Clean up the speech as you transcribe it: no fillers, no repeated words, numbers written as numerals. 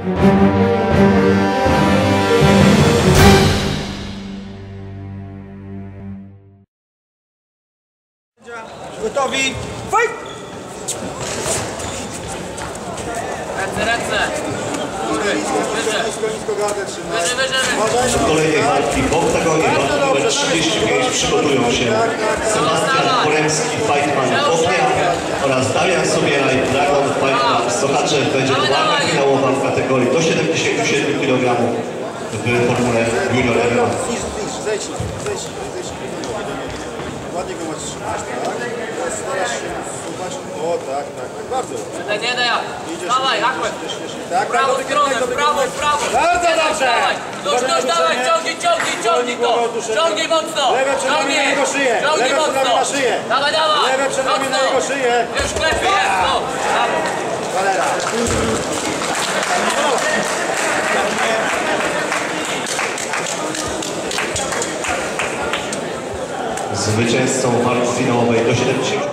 Gotowi? Fight! Ręce! Nisko gardę trzymaj. Do kolejnej walki w oktagonie walki numer 35 przygotują się Sebastian Poremski, Fightman Kopnia oraz Damian Sobiera i Dragon Fightman Sochaczew. Będzie to walka finałowa w kategorii do 77 kg w formule Junior MMA. Zejdź. Ładnie go masz trzymać, tak? Teraz się zobacz. O, tak, bardzo. Nie daj, dawaj, Akłe. Tak, Prawo stronę, prawo. Bardzo dobrze. Nóż, dawaj, ciągnij to. Ciągnij mocno. Lewe przed nami na jego szyję. Ciągnij Lewe przed nami mocno. na szyję. Dawaj. Lewe przed nami na jego szyję. Już klepie, jest, no. Brawo. Galera. Zwycięzcą walki finałowej do 70